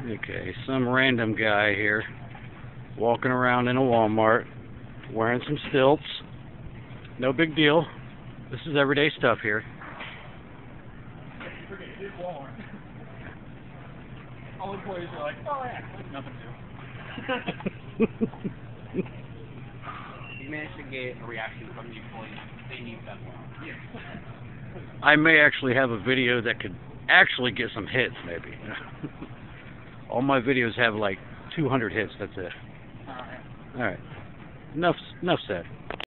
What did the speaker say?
Okay, some random guy here walking around in a Walmart wearing some stilts. No big deal. This is everyday stuff here. All employees are like, oh yeah, like nothing new. You managed to get a reaction from the employees. They need that one. Yes. I may actually have a video that could actually get some hits, maybe. All my videos have like 200 hits, that's it. Alright. Alright. Enough said.